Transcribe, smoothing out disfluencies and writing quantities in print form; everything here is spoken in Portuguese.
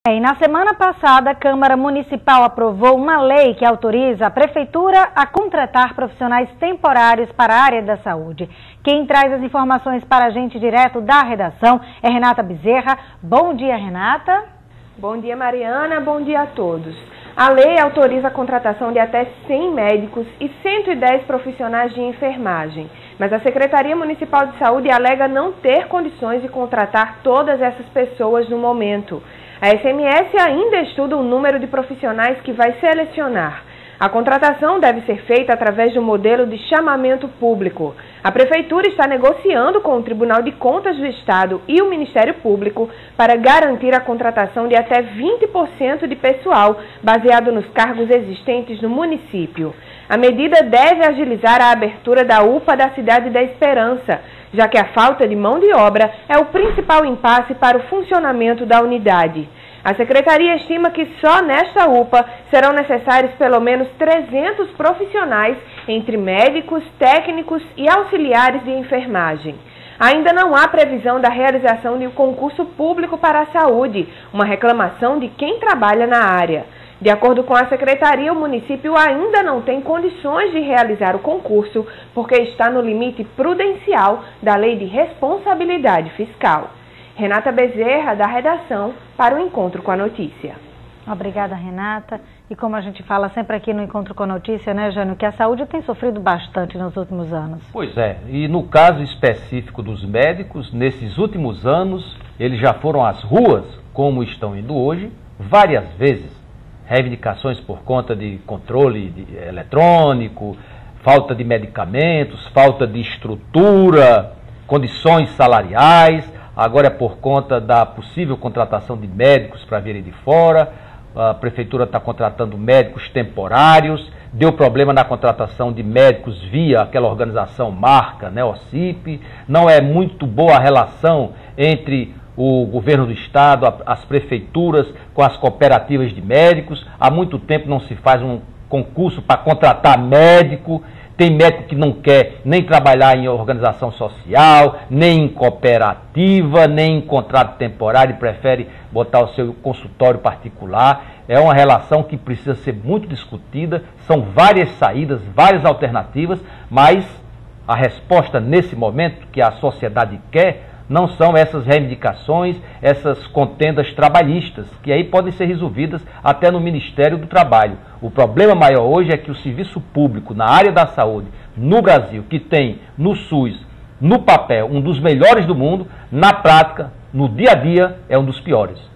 E na semana passada, a Câmara Municipal aprovou uma lei que autoriza a Prefeitura a contratar profissionais temporários para a área da saúde. Quem traz as informações para a gente direto da redação é Renata Bezerra. Bom dia, Renata. Bom dia, Mariana. Bom dia a todos. A lei autoriza a contratação de até 100 médicos e 110 profissionais de enfermagem. Mas a Secretaria Municipal de Saúde alega não ter condições de contratar todas essas pessoas no momento. A SMS ainda estuda o número de profissionais que vai selecionar. A contratação deve ser feita através do modelo de chamamento público. A Prefeitura está negociando com o Tribunal de Contas do Estado e o Ministério Público para garantir a contratação de até 20% de pessoal, baseado nos cargos existentes no município. A medida deve agilizar a abertura da UPA da Cidade da Esperança, já que a falta de mão de obra é o principal impasse para o funcionamento da unidade. A Secretaria estima que só nesta UPA serão necessários pelo menos 300 profissionais, entre médicos, técnicos e auxiliares de enfermagem. Ainda não há previsão da realização de um concurso público para a saúde, uma reclamação de quem trabalha na área. De acordo com a Secretaria, o município ainda não tem condições de realizar o concurso, porque está no limite prudencial da Lei de Responsabilidade Fiscal. Renata Bezerra, da redação, para o Encontro com a Notícia. Obrigada, Renata. E como a gente fala sempre aqui no Encontro com a Notícia, né, Jânio, que a saúde tem sofrido bastante nos últimos anos. Pois é, e no caso específico dos médicos, nesses últimos anos, eles já foram às ruas, como estão indo hoje, várias vezes. Reivindicações por conta de controle eletrônico, falta de medicamentos, falta de estrutura, condições salariais. Agora é por conta da possível contratação de médicos para virem de fora. A Prefeitura está contratando médicos temporários. Deu problema na contratação de médicos via aquela organização marca, né, OCIP. Não é muito boa a relação entre o governo do estado, as prefeituras com as cooperativas de médicos. Há muito tempo não se faz um concurso para contratar médico. Tem médico que não quer nem trabalhar em organização social, nem em cooperativa, nem em contrato temporário, e prefere botar o seu consultório particular. É uma relação que precisa ser muito discutida, são várias saídas, várias alternativas, mas a resposta nesse momento que a sociedade quer não são essas reivindicações, essas contendas trabalhistas, que aí podem ser resolvidas até no Ministério do Trabalho. O problema maior hoje é que o serviço público na área da saúde no Brasil, que tem no SUS, no papel, um dos melhores do mundo, na prática, no dia a dia, é um dos piores.